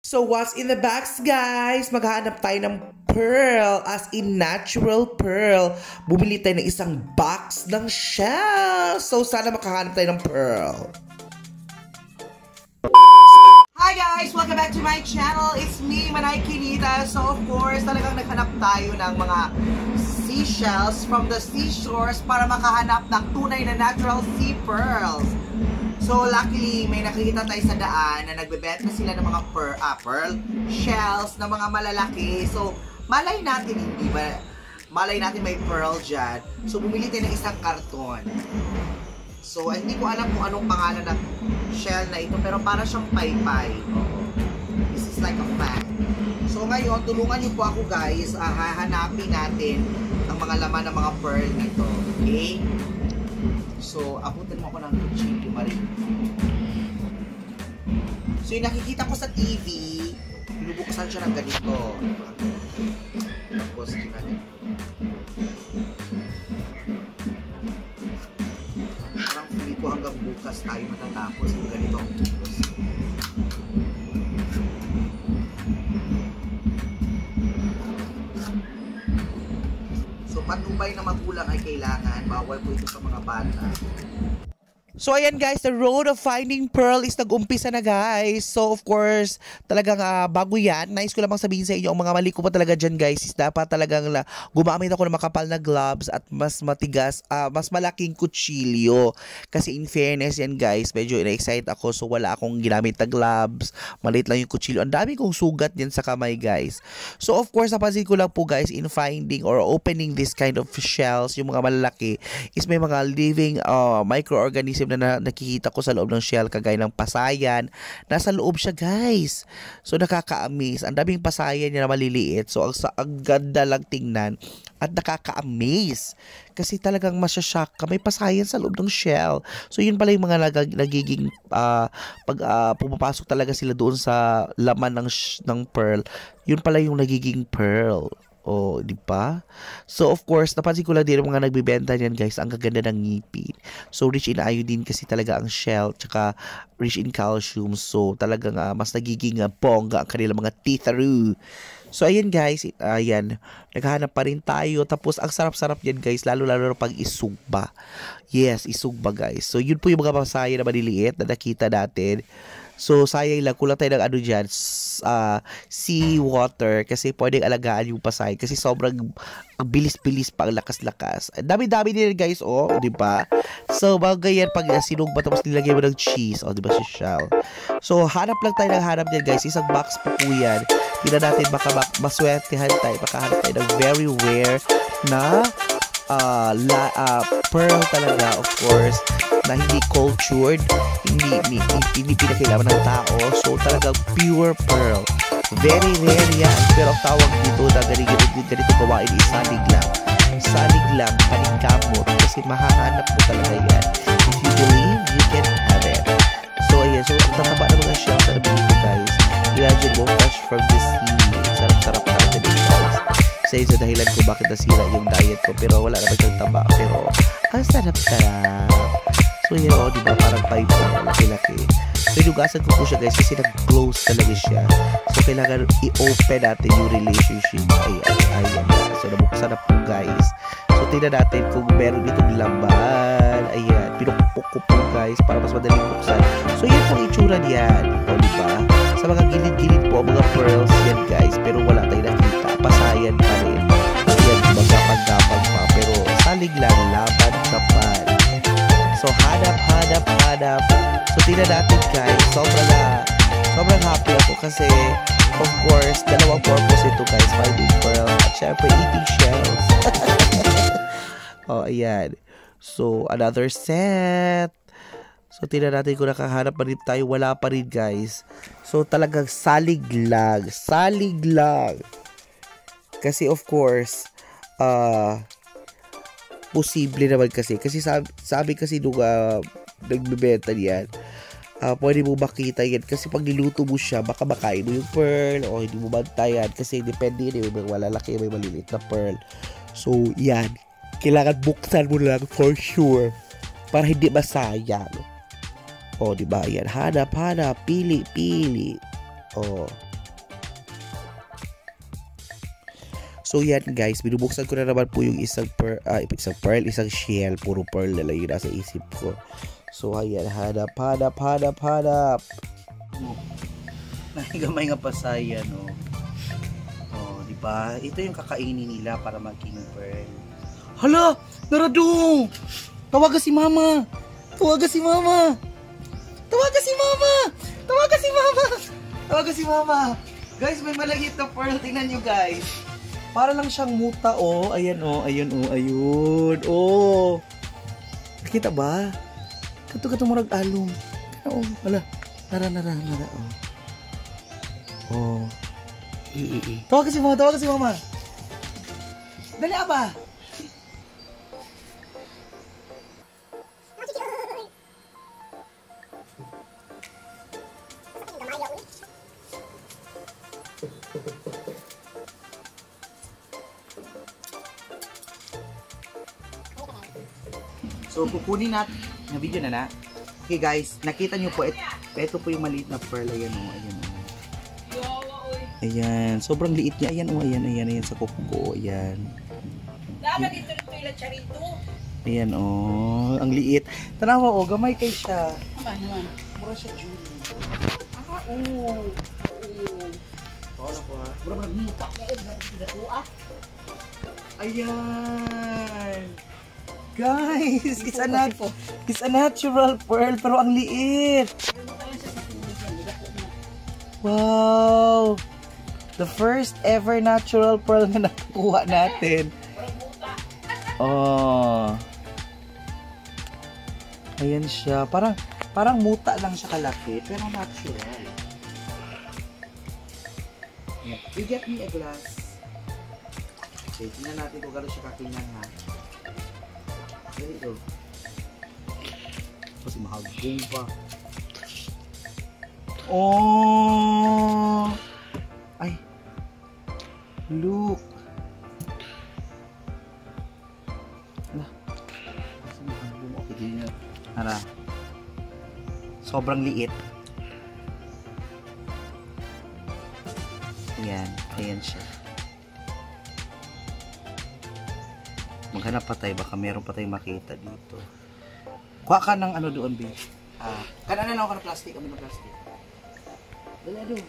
So what's in the box, guys? Maghahanap tayo ng pearl, as in natural pearl. Bumili tayo ng isang box ng shell. So sana makahanap tayo ng pearl. Hi guys! Welcome back to my channel. It's me, Manay Kinita. So of course, talagang naghanap tayo ng mga seashells from the seashores para makahanap ng tunay na natural sea pearls. So luckily, may nakikita tayo sa daan na nagbebenta sila ng mga pearl shells na mga malalaki. So malay natin, hindi ba? Malay natin may pearl dyan. So bumili tayo ng isang karton. So hindi ko alam kung anong pangalan ng shell na ito, pero para siyang paypay. This is like a fact. So ngayon, tulungan niyo po ako guys, hahanapin natin ang mga laman ng mga pearl nito. Okay? So, abutin mo ako ng kutsilyo, Marie. So, yung nakikita ko sa TV, binubuksan siya ng ganito. Tapos, ginagawa. Parang feeling ko hanggang bukas tayo matatapos yung ganito. So, patnubay na magulang ay kailangan. Bawal po ito sa mga bata. So ayan guys, the road of finding pearl is nag-umpisa na guys. So of course, talagang bago yan, nais ko lamang sabihin sa inyo, ang mga mali ko pa talaga dyan guys is dapat talagang gumamit ako ng makapal na gloves at mas matigas, mas malaking kutsilyo. Kasi in fairness yan guys, medyo na-excite ako, so wala akong ginamit na gloves, maliit lang yung kutsilyo. Ang dami kong sugat yan sa kamay guys. So of course, napansin ko lang po guys in finding or opening this kind of shells, yung mga malalaki, is may mga living microorganism na nakikita ko sa loob ng shell, kagaya ng pasayan. Nasa loob siya guys. So nakaka-amaze. Ang daming pasayan niya na maliliit. So ang ganda lang tingnan at nakaka-amaze. Kasi talagang masyashock ka. May pasayan sa loob ng shell. So yun pala yung mga nagiging pag pumapasok talaga sila doon sa laman ng pearl. Yun pala yung nagiging pearl. Oh, di ba? So, of course, napansin ko lang din mga nagbibenta niyan, guys. Ang gaganda ng ngipin. So, rich in iodine kasi talaga ang shell. Tsaka, rich in calcium. So, talagang mas nagiging bongga ang kanilang mga teeth-a-roo. So, ayan, guys. Ayan. Naghahanap pa rin tayo. Tapos, ang sarap-sarap yan, guys. Lalo-lalo pag isugba. Yes, isugba, guys. So, yun po yung mga pasaya na maliliit na nakita natin. So, sayang lang. Kulang tayo ng ano dyan, sea water. Kasi pwedeng alagaan yung pasay. Kasi sobrang ang bilis-bilis pa, ang lakas-lakas. Dami-dami nila guys, oh. Diba? So, bagay yan pag sinugba tapos nilagay mo ng cheese. Oh, diba si shell? So, hanap lang tayo ng hanap yan guys. Isang box po po yan. Tingnan natin baka maswertehan tayo. Makahanap tayo ng very rare na pearl talaga, of course, na hindi cultured, hindi pinakailaman ng tao. So talagang pure pearl, very rare yan. Pero ang tawag dito na ganito gawain is salig lang, paningkamot, kasi mahahanap mo talaga yan. If you believe, you can have it. So ayan, so ang tataba ng mga shells na nabili ko guys, imagine mo fresh from the sea. Sarap-sarap talaga din guys. Isa yun sa dahilan ko bakit nasira yung diet ko, pero wala naman yung taba, pero ang sarap-sarap. So yun o, diba, parang pipe na laki-laki. So inugasan ko po siya guys kasi nag-close talaga siya. So kailangan i-open natin yung relationship. Ayan. So nabuksan na po guys. So tingnan natin kung meron ditong laman. Ayan, pinukpok ko po guys para mas madaling buksan. So yun po itsura niyan. O diba? Sa mga gilid-gilid po, mga pearls yan guys. Pero wala tayong nakita. Pasayan pa rin. Ayan, magkapag-gapag pa. Pero salig lang, laban kapal. So hanap. So tingnan natin guys. Sobrang happy ako kasi of course, dalawang purpose ito guys. Finding pearl at syempre eating shells. Oh, ayan. So another set. So tingnan natin kung nakahanap pa rin tayo. Wala pa rin guys. So talagang salig lang. Kasi of course, posible naman kasi sabi kasi nung nagbebenta niyan, pwede mo makita yan kasi pag niluto mo siya, baka makain mo yung pearl o hindi mo bantayan kasi depende yun, may malalaki, may maliliit na pearl. So yan, kailangan buksan mo lang for sure para hindi masayang. O diba yan, hanap, pili. O So yan guys, binubuksan ko na naman po yung isang pearl, isang shell, puro pearl na lang yung nasa isip ko. So ayan, hanap. Nahigamay nga pasaya, no? Oh, di ba? Ito yung kakainin nila para maging pearl. Hala! Narado! Tawagan si mama! Tawagan si mama! Tawagan si mama! Tawagan si mama! Tawagan si mama! Guys, may malagit na pearl. Tingnan nyo guys. Para lang siyang muta, oh. Ayan, oh. Ayun, oh. Ayun. Oh. Nakita ba? Kato murag alum. Oh, wala. Nara, oh. Oh. Tawagan si mama, tawagan si mama. Dali ba? So, kukunin natin na video na. Okay guys, nakita nyo po, ito po yung maliit na pearl. Ayan o, ayan o. Ayan, sobrang liit niya. Ayan o, ayan sa kuko ko. Ayan. Dapat dito ila charito. Ayan o, ang liit. Tanawa o, gamay kay siya. Naman. Mura siya Julie. Oo. Wala po ha. Mura magmita. Ayan. Guys, it's a natural pearl pero ang liit. Wow. The first ever natural pearl na nakuha natin. Oh. Ayan siya. Parang muta lang siya kalaki pero natural. You get me a glass. Okay, tingnan natin kung gano'n siya kakinan ha. Dito. Kasi mahagong pa. Oh! Ay! Look! Kasi mahagong. Okay, din na. Hala. Sobrang liit. Ayan. Ayan siya. Maghanap pa tayo, baka meron pa tayong makita dito. Kuha ka ng ano doon, B. Kanan na ako ng plastic, kami ng plastic. Dala doon.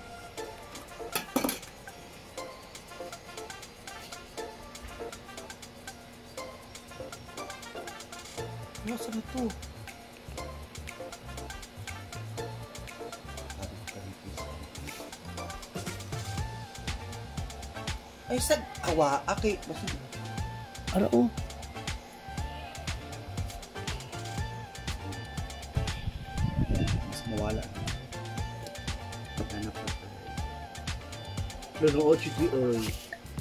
Nasa na to? Ay, sad awa, aki. Ano oh? Mas mawala. Hanap na tayo. Lalo, chiti, oy.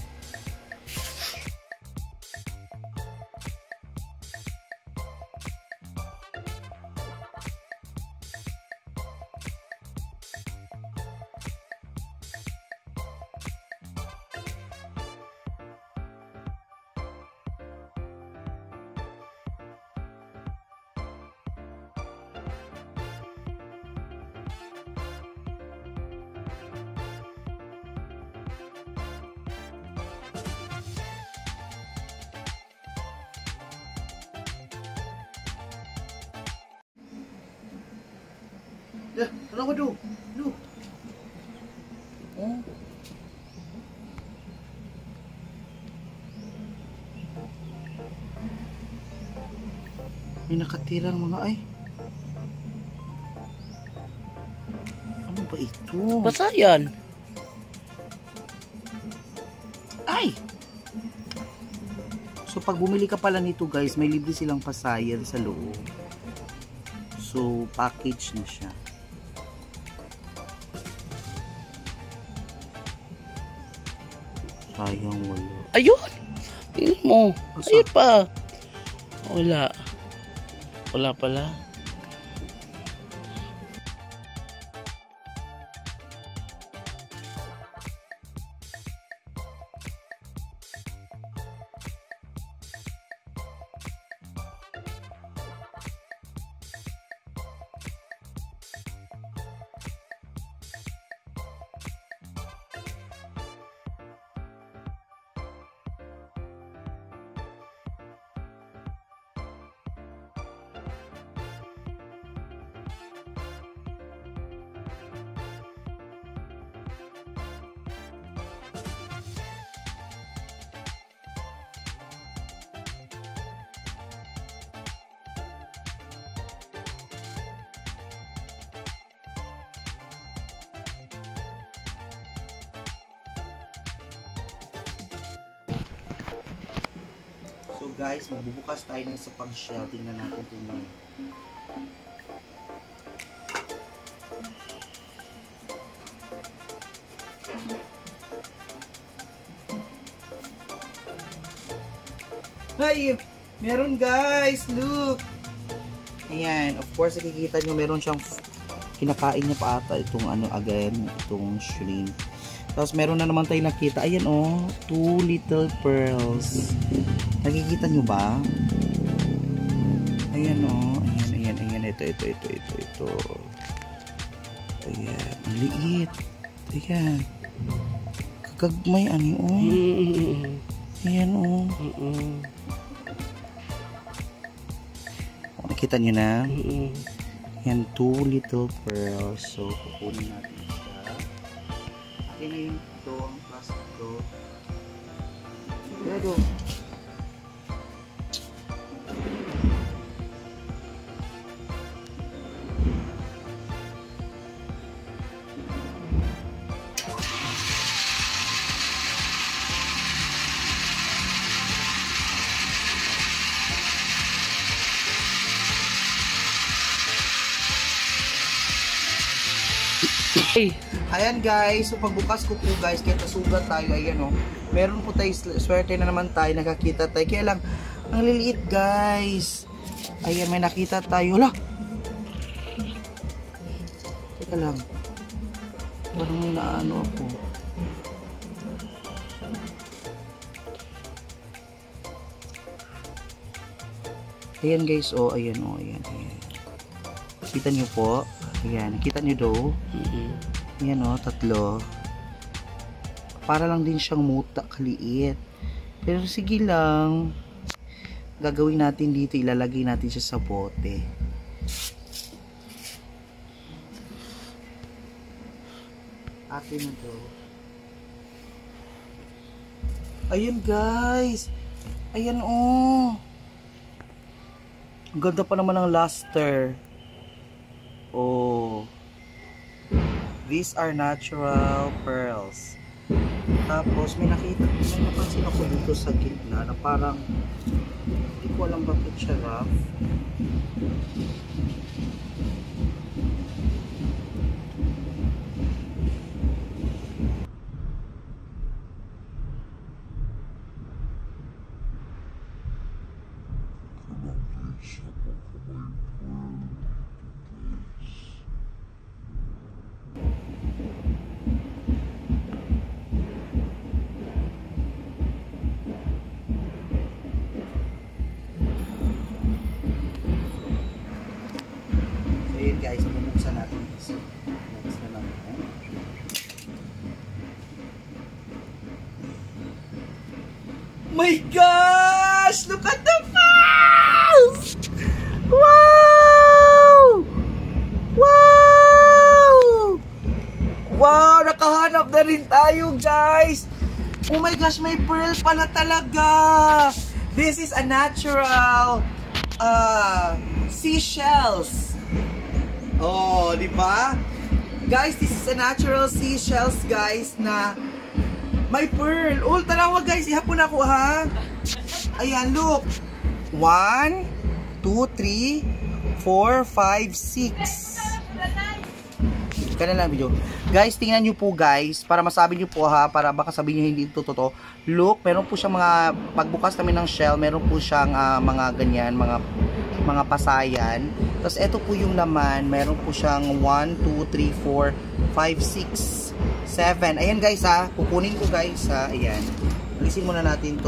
Ya, kenapa tu? Tu. Oh. May nakatirang mga ay. Ano ba ito? Basta yan. Ay! So pag bumili ka pala nito guys, may libre silang pasayan sa loob. So package na siya. Sayang wala. Ayun! Tingnan mo. Ayun pa. Wala. Wala pala. guys, magbubukas tayo ng sa pag-shell. Tingnan natin kung ano. Ay, meron guys, look. Ayan, of course, nakikita nyo meron siyang kinakain niya pa ata itong ano again, itong shrimp. Tapos meron na naman tayo nakita, ayan oh, 2 little pearls. Nakikita nyo ba? Ayan oh, ayan, ito. Ayan, ang liit. Ayan. Kagagmay ano oh. Ayan oh. Nakita nyo na? Yan, 2 little pearls. So, kukunin natin siya. Akin na yung ito, ang plastic ko. Pero, ayan guys, so pagbukas ko po guys, kaya nasugat tayo, ayan o. Meron po tayo, swerte na naman tayo, nakakita tayo. Kaya lang, ang liliit guys. Ayan, may nakita tayo. Hala! Teka lang. Parang may naano ako. Ayan guys, oh, ayan o, ayan. Kita nyo po. Ayan, nakita nyo daw. Ayan o, 3. Para lang din siyang muta, kaliit. Pero sige lang. Gagawin natin dito, ilalagay natin siya sa bote. Atin na to. Ayan guys. Ayan o. Ang ganda pa naman ng luster. Oh. These are natural pearls. Tapos may napansin ako dito sa gitna na parang hindi ko alam bakit siya rough. Guys, bubuksan natin ito. Next na lang. My gosh! Look at the pearls! Wow! Wow! Wow! Nakahanap na rin tayo, guys! Oh my gosh, may pearl pala talaga! This is a natural seashells. Oh, di ba? Guys, this is a natural seashells, guys, na may pearl. Oh, tarawa, guys. Ihapon ako, ha? Ayan, look. 1, 2, 3, 4, 5, 6. Ganun lang video. Guys, tingnan nyo po, guys. Para masabi nyo po, ha? Para baka sabihin nyo hindi ito totoo. Look, meron po siyang mga, pagbukas namin ng shell, meron po siyang mga ganyan, mga pasayan. Tapos ito po yung laman, meron po siyang 1, 2, 3, 4, 5, 6, 7. Ayan guys ha, kukunin ko guys ha. Ayan. Alisin muna natin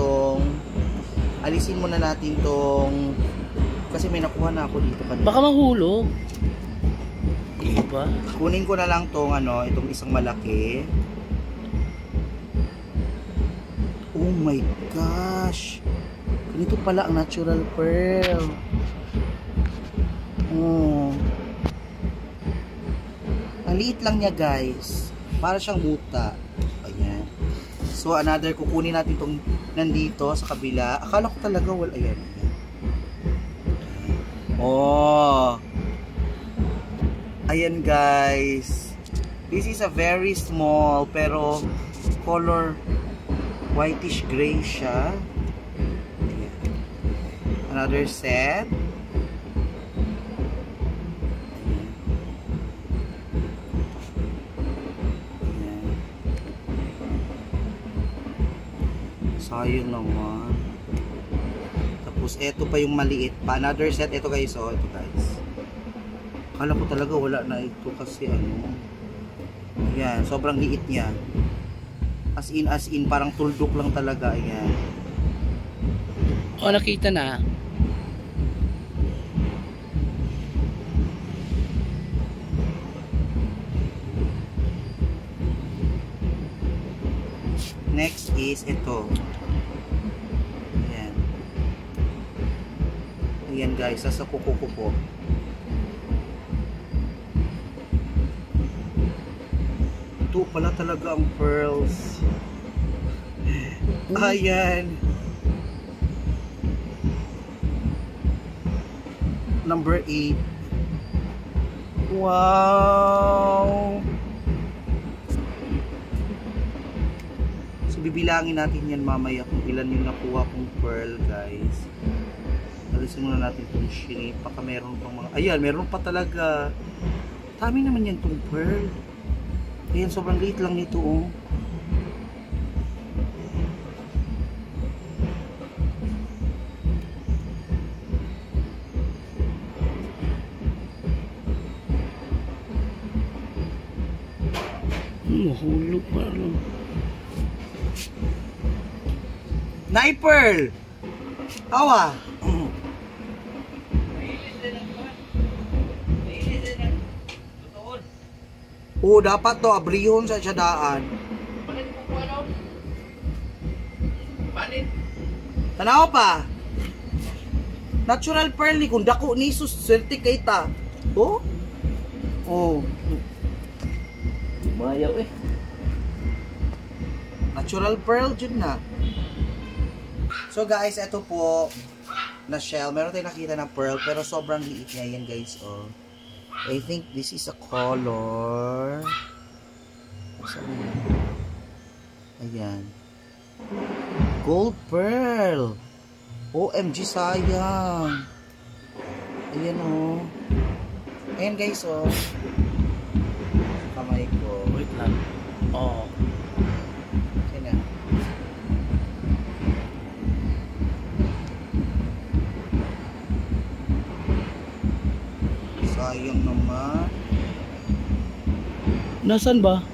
tong kasi may nakuha na ako dito kanina. Baka mahulog. Diba? Kunin ko na lang tong itong isang malaki. Oh my gosh. Ganito pala ang natural pearl. Oh. Ang liit lang niya guys. Para siyang buta. Ayan. So another, kukunin natin itong nandito sa kabila. Akala ko talaga wala. Ayan. Oh. Ayan guys. This is a very small pero color whitish gray siya. Ayan. Another set. Sayang naman. Tapos eto pa yung maliit pa. Another set. Ito guys. Oh, ito guys. Akala ko talaga wala na ito kasi ano. Ayan. Sobrang liit niya. As in. Parang tuldok lang talaga. Ayan. Oh, nakita na. Next is ito. Ayan. Ayan guys, sa kuko ko po. Ito pala talaga ang pearls. Ayan. Number 8. Wow! So, bibilangin natin yan mamaya kung ilan yung nakuha kong pearl, guys. Alisin muna natin itong shini. Baka meron pang mga... Ayan, meron pa talaga. Dami naman yan itong pearl. Ayan, sobrang liit lang nito, oh. Mahulog pa lang. Pearl! Awa! Oo, dapat to, abrihon sa daan. Tanaw pa! Natural pearl ni, kung dako ni sus, swerte kay ta. Oh? Oh. Mayaw eh. Natural pearl dyan na. So guys, ito po na shell. Meron tayong nakita na pearl pero sobrang liit niya yan guys. Oh. I think this is a color. Ayan. Gold pearl. OMG, sayang. Ayan oh. Ayan guys oh. Kamay ko. Wait lang. Oh. Ayan na. Sayang naman. Nasaan ba?